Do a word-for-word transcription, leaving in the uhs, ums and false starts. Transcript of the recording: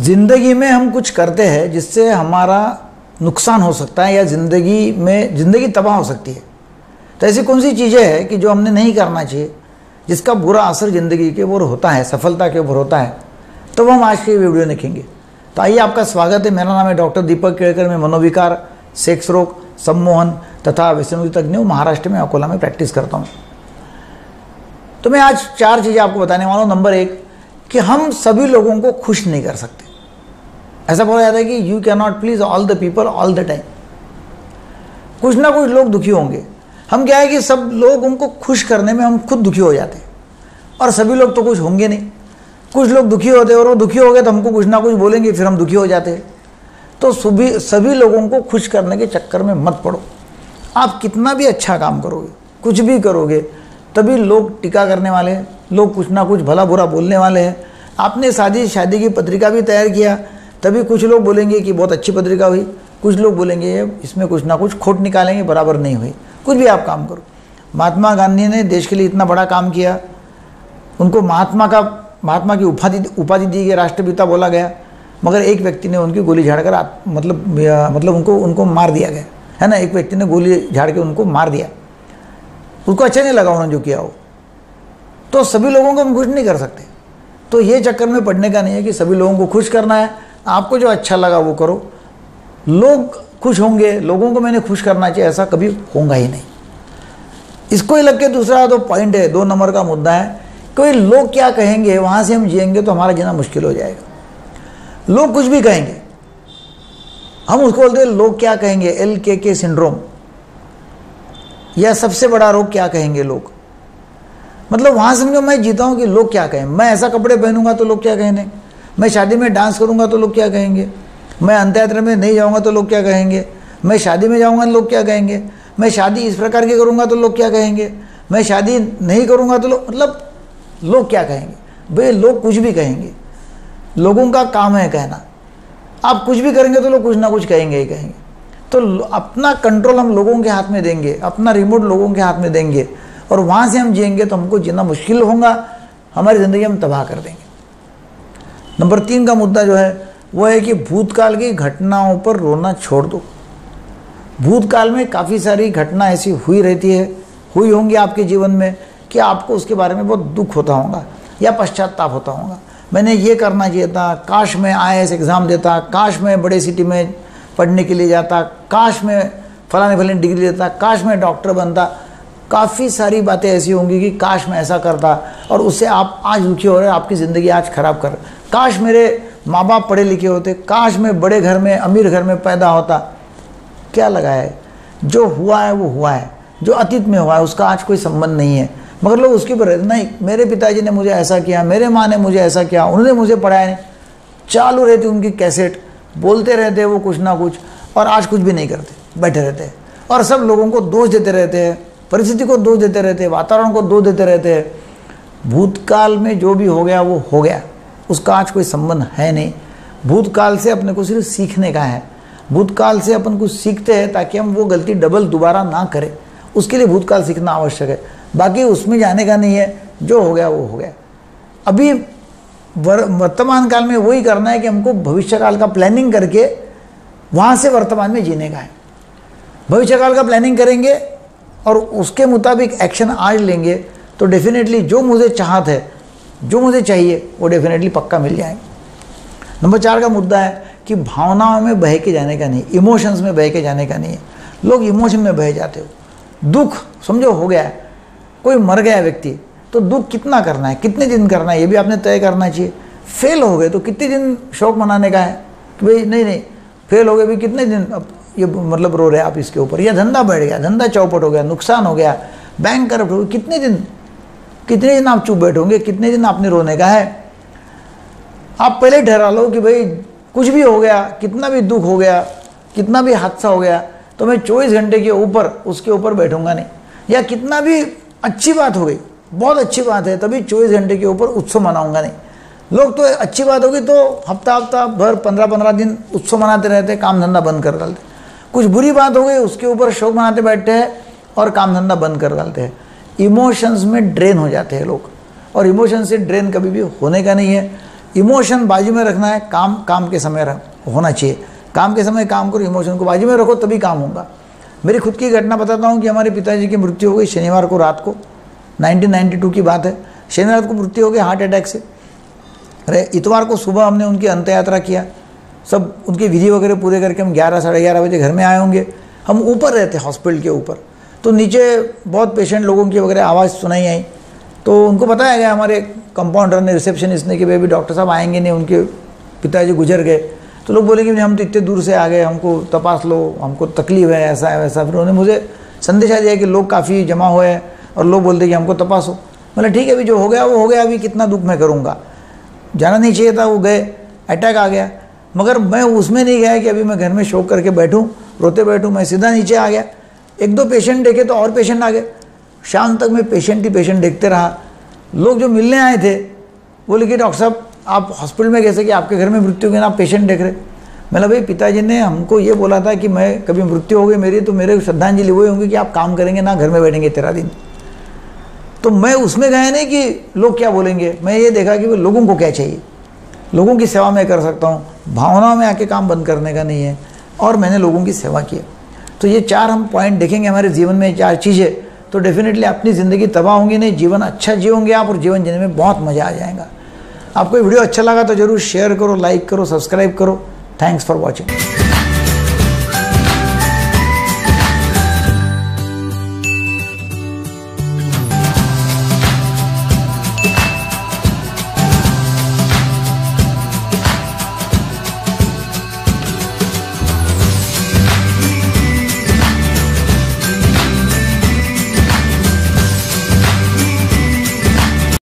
ज़िंदगी में हम कुछ करते हैं जिससे हमारा नुकसान हो सकता है या ज़िंदगी में ज़िंदगी तबाह हो सकती है। तो ऐसी कौन सी चीज़ें हैं कि जो हमने नहीं करना चाहिए, जिसका बुरा असर ज़िंदगी के ऊपर होता है, सफलता के ऊपर होता है, तो वो हम आज की वीडियो देखेंगे। तो आइए, आपका स्वागत है। मेरा नाम है डॉक्टर दीपक केड़कर। मैं मनोविकार, सेक्स रोग, सम्मोहन तथा व्यसनमुक्ति तज्ञ हूँ। महाराष्ट्र में अकोला में प्रैक्टिस करता हूँ। तो मैं आज चार चीज़ें आपको बताने वाला हूँ। नंबर एक, कि हम सभी लोगों को खुश नहीं कर सकते। ऐसा बोला जाता है कि you can not please all the people all the time. कुछ ना कुछ लोग दुखी होंगे। हम क्या है कि सब लोगों को खुश करने में हम खुद दुखी हो जाते हैं, और सभी लोग तो कुछ होंगे नहीं। कुछ लोग दुखी होते हैं और वो दुखी हो गए तो हमको कुछ ना कुछ बोलेंगे, फिर हम दुखी हो जाते हैं। तो सभी सभी लोगों को खुश करने के चक्कर में मत पड़ो। आप कितना भी अच्छा काम करोगे, कुछ भी करोगे, तभी लोग टीका करने वाले हैं, लोग कुछ ना कुछ भला बुरा बोलने वाले हैं। आपने शादी शादी की पत्रिका भी तैयार किया, तभी कुछ लोग बोलेंगे कि बहुत अच्छी पत्रिका हुई, कुछ लोग बोलेंगे इसमें कुछ ना कुछ खोट निकालेंगे, बराबर नहीं हुई। कुछ भी आप काम करो। महात्मा गांधी ने देश के लिए इतना बड़ा काम किया, उनको महात्मा का महात्मा की उपाधि उपाधि दी गई, राष्ट्रपिता बोला गया, मगर एक व्यक्ति ने उनकी गोली झाड़ कर मतलब मतलब उनको उनको मार दिया गया, है ना। एक व्यक्ति ने गोली झाड़ के उनको मार दिया, उसको अच्छा नहीं लगा उन्होंने जो किया हो। तो सभी लोगों को हम खुश नहीं कर सकते। तो ये चक्कर में पड़ने का नहीं है कि सभी लोगों को खुश करना है। आपको जो अच्छा लगा वो करो। लोग खुश होंगे, लोगों को मैंने खुश करना चाहिए, ऐसा कभी होगा ही नहीं। इसको ही लग के दूसरा दो पॉइंट है, दो नंबर का मुद्दा है, कोई लोग क्या कहेंगे, वहाँ से हम जिएंगे तो हमारा जीना मुश्किल हो जाएगा। लोग कुछ भी कहेंगे, हम उसको बोलते हैं लोग क्या कहेंगे, एल के के सिंड्रोम, या सबसे बड़ा रोग क्या कहेंगे लोग। मतलब वहाँ समझो मैं जीता हूँ कि लोग क्या कहें। मैं ऐसा कपड़े पहनूंगा तो लोग क्या कहेंगे, मैं शादी में डांस करूंगा तो लोग क्या कहेंगे, मैं अंत्ययात्रा में नहीं जाऊंगा तो लोग क्या कहेंगे, मैं शादी में जाऊंगा तो लोग क्या कहेंगे, मैं शादी इस प्रकार की करूंगा तो लोग क्या कहेंगे, मैं शादी नहीं करूंगा तो लोग, मतलब लोग क्या कहेंगे। भाई लोग कुछ भी कहेंगे, लोगों का काम है कहना। आप कुछ भी करेंगे तो लोग कुछ ना कुछ कहेंगे ही कहेंगे। तो अपना कंट्रोल हम लोगों के हाथ में देंगे, अपना रिमोट लोगों के हाथ में देंगे, और वहाँ से हम जिएंगे तो हमको जीना मुश्किल होगा, हमारी ज़िंदगी हम तबाह कर देंगे। नंबर तीन का मुद्दा जो है वो है कि भूतकाल की घटनाओं पर रोना छोड़ दो। भूतकाल में काफ़ी सारी घटना ऐसी हुई रहती है, हुई होंगी आपके जीवन में, कि आपको उसके बारे में बहुत दुख होता होगा या पश्चाताप होता होगा। मैंने ये करना चाहिए था, काश मैं आई ए एस एग्ज़ाम देता, काश मैं बड़े सिटी में पढ़ने के लिए जाता, काश मैं फलाने फलाने डिग्री लेता, काश मैं डॉक्टर बनता। काफ़ी सारी बातें ऐसी होंगी कि काश मैं ऐसा करता, और उससे आप आज दुखी हो रहे हैं, आपकी ज़िंदगी आज ख़राब कर। काश मेरे माँ बाप पढ़े लिखे होते, काश मैं बड़े घर में, अमीर घर में पैदा होता। क्या लगा है, जो हुआ है वो हुआ है, जो अतीत में हुआ है उसका आज कोई संबंध नहीं है। मगर लोग उसके ऊपर नहीं, मेरे पिताजी ने मुझे ऐसा किया, मेरे माँ ने मुझे ऐसा किया, उन्होंने मुझे पढ़ाया नहीं। चालू रहती उनकी कैसेट, बोलते रहते वो कुछ ना कुछ, और आज कुछ भी नहीं करते, बैठे रहते हैं, और सब लोगों को दोष देते रहते हैं, परिस्थिति को दोष देते रहते हैं, वातावरण को दोष देते रहते हैं। भूतकाल में जो भी हो गया वो हो गया, उसका आज कोई संबंध है नहीं। भूतकाल से अपने को सिर्फ सीखने का है। भूतकाल से अपन कुछ सीखते हैं ताकि हम वो गलती डबल दोबारा ना करें, उसके लिए भूतकाल सीखना आवश्यक है। बाकी उसमें जाने का नहीं है, जो हो गया वो हो गया। अभी वर्तमान काल में वही करना है कि हमको भविष्य काल का प्लानिंग करके वहाँ से वर्तमान में जीने का है। भविष्य काल का प्लानिंग करेंगे और उसके मुताबिक एक्शन आज लेंगे तो डेफिनेटली जो मुझे चाहत है, जो मुझे चाहिए, वो डेफिनेटली पक्का मिल जाएगा। नंबर चार का मुद्दा है कि भावनाओं में बह के जाने का नहीं, इमोशंस में बह के जाने का नहीं है। लोग इमोशन में बह जाते हो। दुख समझो हो गया है, कोई मर गया व्यक्ति, तो दुख कितना करना है, कितने दिन करना है, ये भी आपने तय करना चाहिए। फेल हो गए तो कितने दिन शौक मनाने का है कि भाई नहीं नहीं फेल हो गए भी कितने दिन, अब ये मतलब रो रहे आप इसके ऊपर। या धंधा बढ़ गया, धंधा चौपट हो गया, नुकसान हो गया, बैंक करप्ट हो गया, कितने दिन कितने दिन आप चुप बैठोगे, कितने दिन आपने रोने का है। आप पहले ठहरा लो कि भाई कुछ भी हो गया, कितना भी दुख हो गया, कितना भी हादसा हो गया, तो मैं चौबीस घंटे के ऊपर उसके ऊपर बैठूंगा नहीं। या कितना भी अच्छी बात हो गई, बहुत अच्छी बात है, तभी चौबीस घंटे के ऊपर उत्सव मनाऊंगा नहीं। लोग तो अच्छी बात होगी तो हफ्ता हफ्ता भर पंद्रह पंद्रह दिन उत्सव मनाते रहते, काम धंधा बंद कर डालते। कुछ बुरी बात हो गई उसके ऊपर शौक मनाते बैठते हैं और काम धंधा बंद कर डालते हैं। इमोशंस में ड्रेन हो जाते हैं लोग, और इमोशन से ड्रेन कभी भी होने का नहीं है। इमोशन बाजू में रखना है, काम काम के समय होना चाहिए। काम के समय काम करो, इमोशन को बाजू में रखो, तभी काम होगा। मेरी खुद की घटना बताता हूँ कि हमारे पिताजी की मृत्यु हो गई शनिवार को रात को, नाइनटीन नाइंटी टू की बात है। शनिवार को मृत्यु हो गई हार्ट अटैक से। अरे इतवार को सुबह हमने उनकी अंत्य यात्रा किया, सब उनके विधि वगैरह पूरे करके हम ग्यारह साढ़े ग्यारह बजे घर में आए होंगे। हम ऊपर रहते हॉस्पिटल के ऊपर, तो नीचे बहुत पेशेंट लोगों की वगैरह आवाज़ सुनाई आई, तो उनको बताया गया हमारे कंपाउंडर ने, रिसेप्शनिस्ट ने कि भाई डॉक्टर साहब आएंगे नहीं, उनके पिताजी गुजर गए। तो लोग बोले कि हम तो इतने दूर से आ गए, हमको तपास लो, हमको तकलीफ है, ऐसा है वैसा। फिर उन्होंने मुझे संदेशा दिया कि लोग काफ़ी जमा हुए हैं और लोग बोलते कि हमको तपासो। मतलब ठीक है, अभी जो हो गया वो हो गया, अभी कितना दुख मैं करूँगा, जाना नहीं चाहिए था। वो गए, अटैक आ गया, मगर मैं उसमें नहीं गया कि अभी मैं घर में शोक करके बैठूँ, रोते बैठूँ। मैं सीधा नीचे आ गया, एक दो पेशेंट देखे तो और पेशेंट आ गए। शाम तक मैं पेशेंट ही पेशेंट देखते रहा। लोग जो मिलने आए थे बोले कि डॉक्टर साहब आप हॉस्पिटल में कैसे कि आपके घर में मृत्यु हुई ना, आप पेशेंट देख रहे। मतलब भाई पिताजी ने हमको ये बोला था कि मैं कभी मृत्यु हो गई मेरी तो मेरे श्रद्धांजलि वही होंगी कि आप काम करेंगे ना, घर में बैठेंगे तेरह दिन। तो मैं उसमें गया नहीं कि लोग क्या बोलेंगे, मैं ये देखा कि वो लोगों को क्या चाहिए, लोगों की सेवा मैं कर सकता हूँ, भावनाओं में आके काम बंद करने का नहीं है, और मैंने लोगों की सेवा की। तो ये चार हम पॉइंट देखेंगे हमारे जीवन में, चार चीज़ें, तो डेफिनेटली अपनी ज़िंदगी तबाह होंगी नहीं, जीवन अच्छा जियोगे आप, और जीवन जीने में बहुत मज़ा आ जाएगा। आपको ये वीडियो अच्छा लगा तो जरूर शेयर करो, लाइक करो, सब्सक्राइब करो। Thanks for watching.